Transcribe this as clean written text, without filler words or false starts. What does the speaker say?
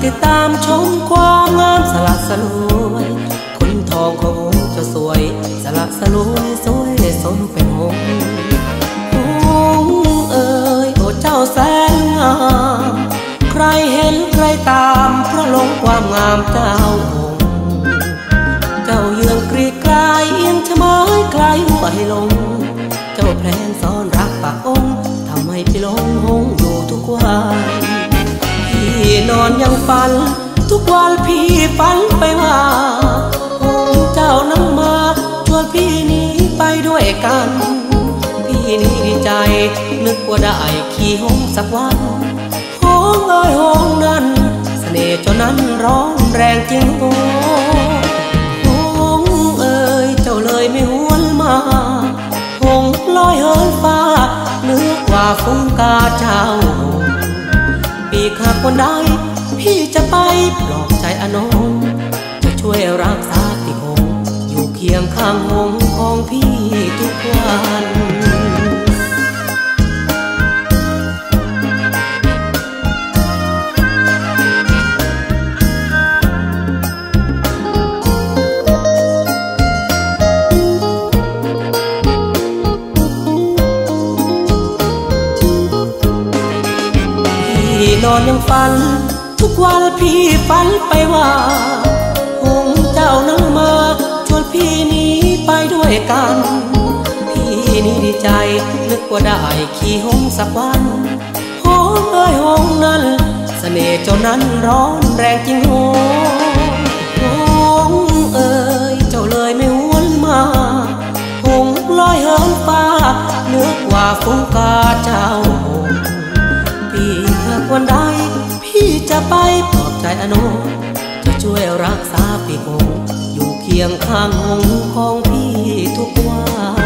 ติดตามชมความงามสละสลวยคนทองขององค์จะสวยสละสลวยสวยสมเป็นองค์เอ๋ยโอ้เจ้าแสนงามใครเห็นใครตามเพราะหลงความงามเจ้าองค์เจ้าเยืองกรีดกลายเอียงชะไม้คลายหัวให้ลงเจ้าแพลงซ้อนรักปากองค์ทำให้พี่หลงหงอยู่ทุกวันพี่นอนยังฝันทุกวันพี่ฝันไปว่าองค์เจ้านั้นมาชวนพี่หนีไปด้วยกันพี่นี่ดีใจนึกว่าได้ขี่หงสักวันหงเอ้ยหงนั้นเสน่ห์เจ้านั้นร้อนแรงจริงโอ้หงเอ้ยเจ้าเลยไม่หวนมาหงลอยเหินฟ้าเหนือกว่าฟุ้งกาเจ้าปีกหากวันใดพี่จะไปปลอบใจอนงจะช่วยรักษาพี่คงอยู่เคียงข้างหงของพี่ทุกวันนอนยังฝันทุกวันพี่ฝันไปว่าหงเจ้านั้นมาชวนพี่หนีไปด้วยกันพี่นี่ดีใจนึกว่าได้ขี่หงสักวันหงเอ้ยหงนั้นเสน่ห์เจ้านั้นร้อนแรงจริงหงเอ้ยเจ้าเลยไม่หวนมาหงลอยเหินฟ้าเหนือกว่าฟุ้งกาเจ้าพี่หากวันใดพี่จะไปปลอบใจอนุจะช่วยรักษาพี่คงอยู่เคียงข้างหงของพี่ทุกวัน